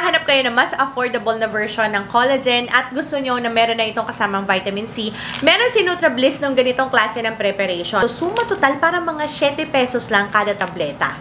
naghahanap kayo ng mas affordable na version ng collagen at gusto nyo na meron na itong kasamang vitamin C, meron si NutraBliss ng ganitong klase ng preparation. So, suma total para mga 7 pesos lang kada tableta.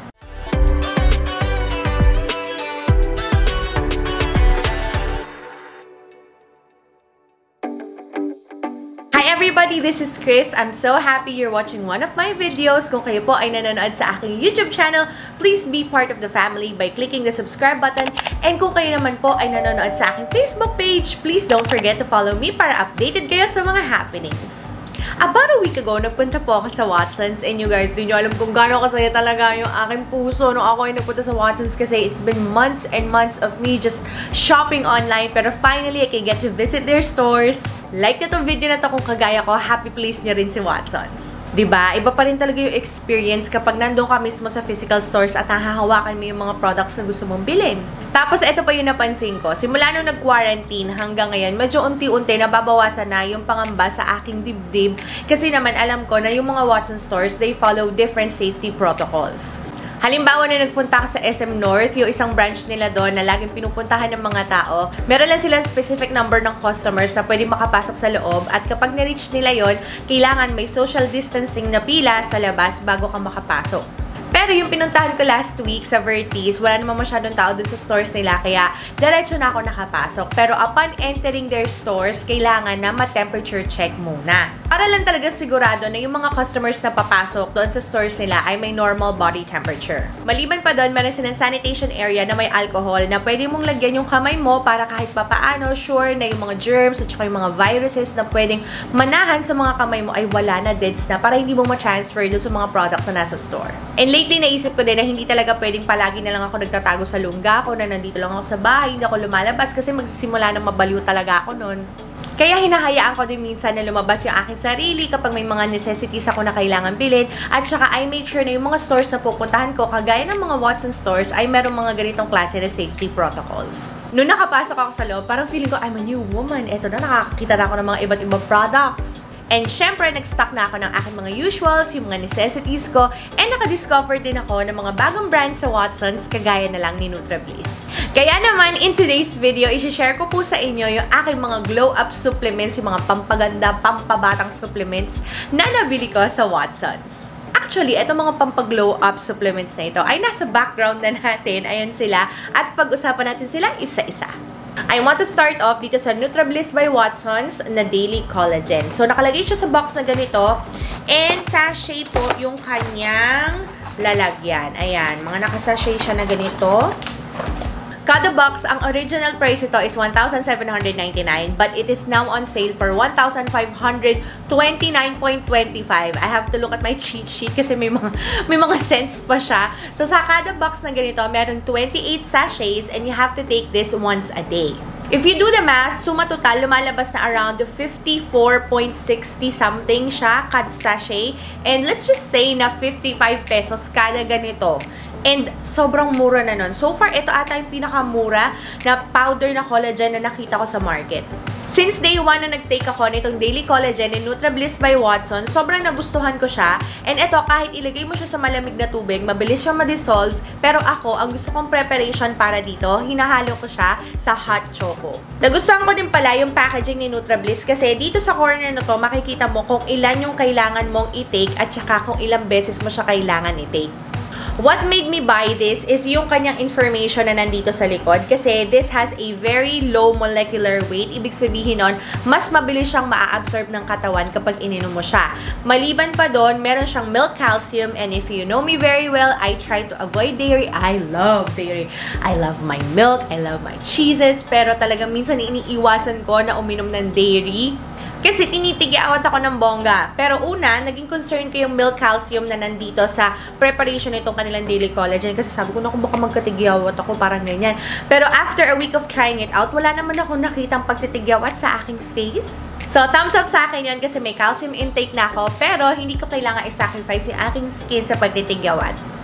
Everybody, this is Chris. I'm so happy you're watching one of my videos. Kung kayo po ay nanonood sa aking YouTube channel, please be part of the family by clicking the subscribe button. And kung kayo naman po ay nanonood sa aking Facebook page, please don't forget to follow me para updated kayo sa mga happenings. About a week ago, nagpunta po ako sa Watsons and you guys, di nyo alam kung gaano kasaya talaga yung aking puso nung ako ay nagpunta sa Watsons kasi it's been months and months of me just shopping online pero finally, I can get to visit their stores. Like na tong video na to kung kagaya ko, happy place nyo rin si Watsons. Diba? Iba pa rin talaga yung experience kapag nandun ka mismo sa physical stores at nahahawakan mo yung mga products na gusto mong bilhin. Tapos, ito pa yung napansin ko. Simula nung nag-quarantine hanggang ngayon, medyo unti-unti nababawasan na yung pangamba sa aking dibdib. Kasi naman, alam ko na yung mga Watsons stores, they follow different safety protocols. Halimbawa na nagpunta ka sa SM North, yung isang branch nila doon na laging pinupuntahan ng mga tao, meron lang silang specific number ng customers na pwede makapasok sa loob at kapag na-reach nila yon, kailangan may social distancing na pila sa labas bago ka makapasok. Pero yung pinuntahan ko last week sa Vertis, wala namang masyadong tao dun sa stores nila, kaya diretso na ako nakapasok. Pero upon entering their stores, kailangan na ma-temperature check muna. Para lang talaga sigurado na yung mga customers na papasok doon sa stores nila ay may normal body temperature. Maliban pa doon, meron silang sanitation area na may alcohol na pwede mong lagyan yung kamay mo para kahit papaano, sure na yung mga germs at saka yung mga viruses na pwedeng manahan sa mga kamay mo ay wala na, deads na, para hindi mo ma-transfer doon sa mga products na nasa store. And lately, naisip ko din na hindi talaga pwedeng palagi na lang ako nagtatago sa lungga ko, na nandito lang ako sa bahay, hindi ako lumalabas kasi magsisimula na mabaliw talaga ako nun. Kaya hinahayaan ko din minsan na lumabas yung aking sarili kapag may mga necessities ako na kailangan bilhin. At saka I make sure na yung mga stores na pupuntahan ko, kagaya ng mga Watsons stores, ay merong mga ganitong klase na safety protocols. Noong nakapasok ako sa loob, parang feeling ko, I'm a new woman. Eto na, nakakakita na ako ng mga iba't ibang products. And syempre, nag-stock na ako ng aking mga usuals, yung mga necessities ko, and nakadiscover din ako ng mga bagong brands sa Watsons, kagaya na lang ni NutraBliss. Kaya naman, in today's video, isi-share ko po sa inyo yung aking mga glow-up supplements, yung mga pampaganda, pampabatang supplements na nabili ko sa Watsons. Actually, itong mga pampag-glow up supplements na ito ay nasa background na natin. Ayan sila. At pag-usapan natin sila isa-isa. I want to start off dito sa NutraBliss by Watsons na Daily Collagen. So, nakalagay siya sa box na ganito. And sachet po yung kanyang lalagyan. Ayan, mga nakasachet siya na ganito. Kada box, ang original price ito is 1,799 but it is now on sale for 1,529.25. I have to look at my cheat sheet kasi may mga cents pa siya. So, sa kada box na ganito, meron 28 sachets and you have to take this once a day. If you do the math, suma total, lumalabas na around 54.60 something siya kada sachet. And let's just say na 55 pesos kada ganito. And sobrang mura na nun. So far, ito ata yung pinakamura na powder na collagen na nakita ko sa market. Since day 1 na nag-take ako nitong Daily Collagen and NutraBliss by Watsons, sobrang nagustuhan ko siya. And ito, kahit ilagay mo siya sa malamig na tubig, mabilis siya ma-dissolve. Pero ako, ang gusto kong preparation para dito, hinahalo ko siya sa hot choco. Nagustuhan ko din pala yung packaging ni NutraBliss kasi dito sa corner na to, makikita mo kung ilan yung kailangan mong i-take at saka kung ilang beses mo siya kailangan i-take. What made me buy this is yung kanyang information na nandito sa likod kasi this has a very low molecular weight. Ibig sabihin nun, mas mabilis siyang maa-absorb ng katawan kapag ininom mo siya. Maliban pa doon, meron siyang milk calcium and if you know me very well, I try to avoid dairy. I love dairy. I love my milk. I love my cheeses. Pero talagang minsan iniiwasan ko na uminom ng dairy. Kasi tinitigiawat ako ng bongga. Pero una, naging concern ko yung milk calcium na nandito sa preparation nitong kanilang Daily Collagen. Kasi sabi ko na kung baka magkatigiawat ako, parang ganyan. Pero after a week of trying it out, wala naman ako nakitang pagtitigiawat sa aking face. So, thumbs up sa akin yun kasi may calcium intake na ako. Pero hindi ko kailangan i-sacrifice yung aking skin sa pagtitigiawat.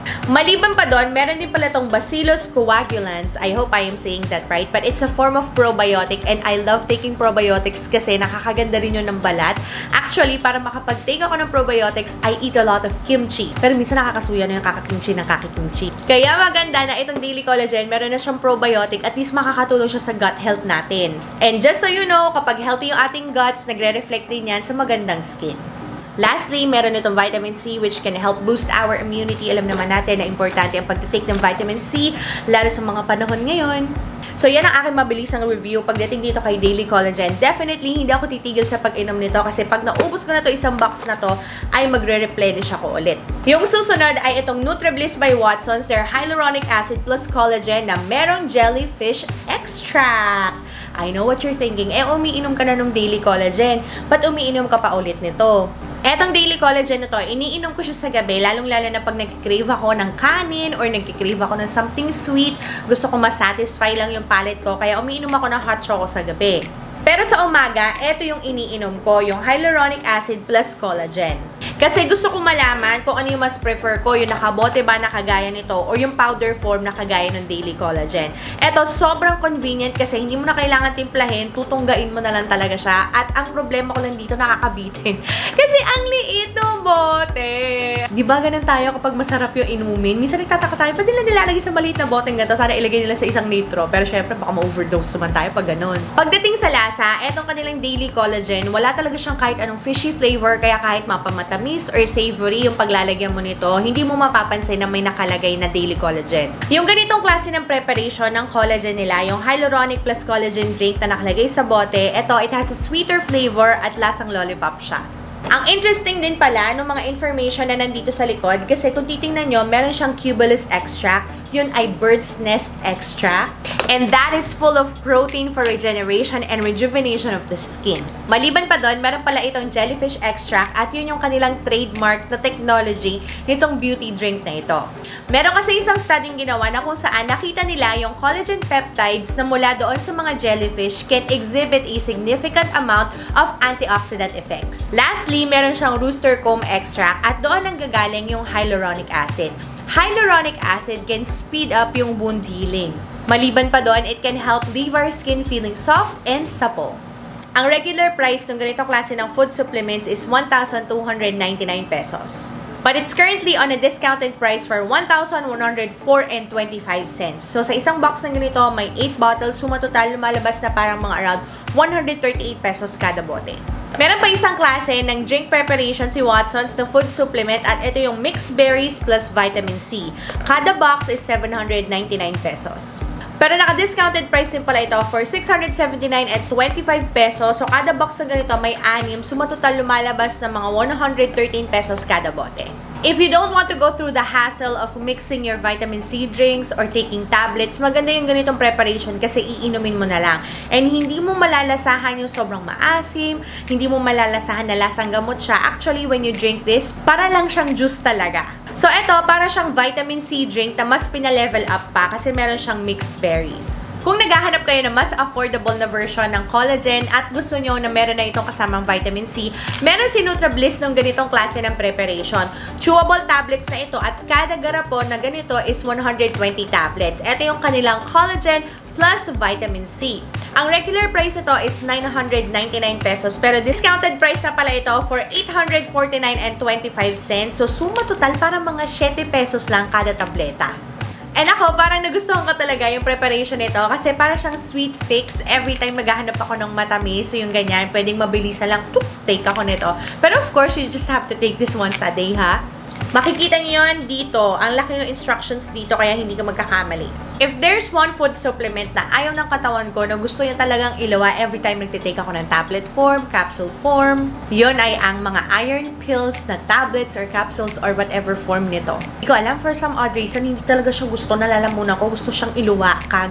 Maliban pa doon, meron din pala tong Bacillus coagulans. I hope I am saying that right. But it's a form of probiotic and I love taking probiotics kasi nakakaganda rin yun ng balat. Actually, para makapag-take ako ng probiotics, I eat a lot of kimchi. Pero minsan nakakasuya na yung kakakimchi ng kakikimchi. Kaya maganda na itong Daily Collagen, meron na siyang probiotic, at least makakatulong siya sa gut health natin. And just so you know, kapag healthy yung ating guts, nagre-reflect din yan sa magandang skin. Lastly, meron itong vitamin C which can help boost our immunity. Alam naman natin na importante ang pagtitake ng vitamin C, lalo sa mga panahon ngayon. So, yan ang aking mabilisang review pagdating dito kay Daily Collagen. Definitely, hindi ako titigil sa pag-inom nito kasi pag naubos ko na to isang box na to, ay magre-replenish ako ulit. Yung susunod ay itong NutriBliss by Watsons, their hyaluronic acid plus collagen na merong jellyfish extract. I know what you're thinking, umiinom ka na ng Daily Collagen, ba't umiinom ka pa ulit nito? Etong Daily Collagen na to, iniinom ko siya sa gabi, lalong-lalo na pag nag-crave ako ng kanin or nag-crave ako ng something sweet, gusto ko ma-satisfy lang yung palate ko, kaya umiinom ako ng hot choco sa gabi. Pero sa umaga, eto yung iniinom ko, yung hyaluronic acid plus collagen. Kasi gusto ko malaman kung ano yung mas prefer ko, yung nakabote ba na kagaya nito o yung powder form na kagaya ng Daily Collagen. Eto, sobrang convenient kasi hindi mo na kailangan timplahin, tutunggain mo na lang talaga siya. At ang problema ko lang dito, nakakabitin. Kasi ang liit ng bote. Di ba ganun tayo kapag masarap yung inumin? Minsan nagtataka tayo, ba't nila nilalagay sa maliit na bote nga to? Sana ilagay nila sa isang litro. Pero syempre, baka ma-overdose naman tayo pag ganun. Pagdating sa lasa, etong kanilang Daily Collagen, wala talaga siyang kahit anong fishy flavor, kaya kahit mapamatamis or savory yung paglalagyan mo nito, hindi mo mapapansin na may nakalagay na Daily Collagen. Yung ganitong klase ng preparation ng collagen nila, yung hyaluronic plus collagen drink na nakalagay sa bote, it has a sweeter flavor at lasang lollipop siya. Ang interesting din pala ng mga information na nandito sa likod kasi kung titingnan nyo, meron siyang Cubolus extract. Yun ay bird's nest extract. And that is full of protein for regeneration and rejuvenation of the skin. Maliban pa doon, meron pala itong jellyfish extract at yun yung kanilang trademark na technology nitong beauty drink na ito. Meron kasi isang studying ginawa na kung saan nakita nila yung collagen peptides na mula doon sa mga jellyfish can exhibit a significant amount of antioxidant effects. Lastly, meron siyang rooster comb extract at doon ang gagaling yung hyaluronic acid. Hyaluronic acid can speed up yung wound healing. Maliban pa doon, it can help leave our skin feeling soft and supple. Ang regular price ng ganitong klase ng food supplements is 1,299 pesos. But it's currently on a discounted price for 1,104.25. So sa isang box ng ganito, may 8 bottles, sumatotal lumalabas na parang mga around 138 pesos kada bote. Meron pa isang klase ng drink preparation si Watsons na food supplement at ito yung mixed berries plus vitamin C. Kada box is 799 pesos. Pero naka-discounted price din pala ito for 679.25 pesos. So kada box na ganito may 6, sumatotal lumalabas na mga 113 pesos kada bote. If you don't want to go through the hassle of mixing your vitamin C drinks or taking tablets, maganda yung ganitong preparation kasi iinumin mo na lang. And hindi mo malalasahan yung sobrang maasim, hindi mo malalasahan na lasang gamot siya. Actually, when you drink this, para lang siyang juice talaga. So, ito, para siyang vitamin C drink na mas pina-level up pa kasi meron siyang mixed berries. Kung naghahanap kayo ng mas affordable na version ng collagen at gusto nyo na meron na itong kasamang vitamin C, meron si NutriBliss ng ganitong klase ng preparation. Chewable tablets na ito at kada garapon na ganito is 120 tablets. Ito yung kanilang collagen plus vitamin C. Ang regular price ito is 999 pesos pero discounted price na pala ito for 849.25. So suma total para mga 7 pesos lang kada tableta. And ako, parang nagustuhan ko talaga yung preparation nito kasi para siyang sweet fix. Every time maghahanap ako ng matamis, so yung ganyan, pwedeng mabilisan lang, take ako nito. Pero of course, you just have to take this once a day, ha? Makikita niyo yun dito. Ang laki ng instructions dito kaya hindi ka magkakamali. If there's one food supplement na ayaw ng katawan ko na gusto niya talagang ilawa every time nagtitake ako ng tablet form, capsule form, yun ay ang mga iron pills na tablets or capsules or whatever form nito. Hindi ko alam, for some odd reason, hindi talaga siya gusto, nalalamunan ko, gusto siyang iluwa kagad.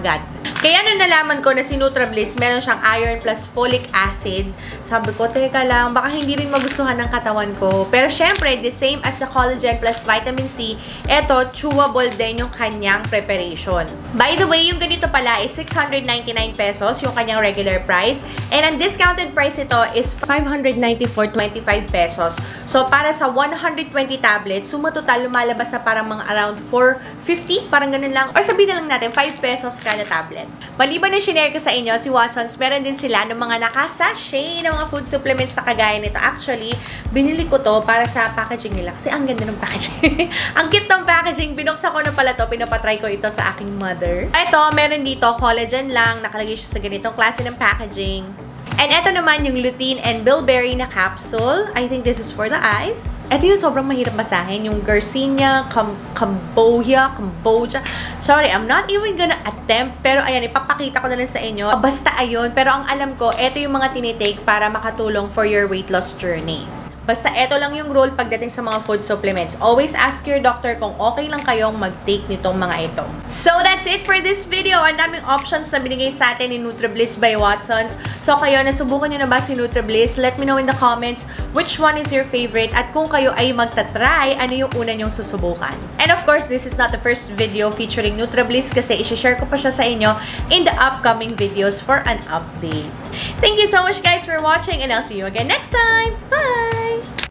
Kaya nung nalaman ko na si NutraBliss, meron siyang iron plus folic acid, sabi ko, teka lang, baka hindi rin magustuhan ng katawan ko. Pero syempre, the same as the collagen plus vitamin C, eto, chewable din yung kanyang preparation. By the way, yung ganito pala is 699 pesos, yung kanyang regular price. And ang discounted price ito is 594.25 pesos. So, para sa 120 tablets, suma total lumalabas na parang mga around 450, parang ganun lang. Or sabihin na lang natin, 5 pesos kada tablet. Maliban na shinare ko sa inyo, si Watsons, meron din sila ng mga nakasashay ng mga food supplements na kagaya nito. Actually, binili ko to para sa packaging nila. Kasi ang ganda ng packaging. Ang cute ng packaging. Binuksan ko na pala to. Pinapatry ko ito sa aking mother. Ito, meron dito, collagen lang. Nakalagay siya sa ganitong klase ng packaging. And ito naman yung lutein and bilberry na capsule. I think this is for the eyes. Ito yung sobrang mahirap basahin. Yung Garcinia, Cambodia. Sorry, I'm not even gonna attempt. Pero ayan, ipapakita ko na lang sa inyo. Basta ayun. Pero ang alam ko, ito yung mga tinitake para makatulong for your weight loss journey. Basta ito lang yung rule pagdating sa mga food supplements. Always ask your doctor kung okay lang kayong mag-take nitong mga ito. So, that's it for this video. Ang daming options na binigay sa atin ni NutraBliss by Watsons. So, kayo, nasubukan nyo na ba si NutraBliss? Let me know in the comments which one is your favorite at kung kayo ay magta-try, ano yung una nyong susubukan. And of course, this is not the first video featuring NutraBliss kasi isi-share ko pa siya sa inyo in the upcoming videos for an update. Thank you so much guys for watching and I'll see you again next time. Bye!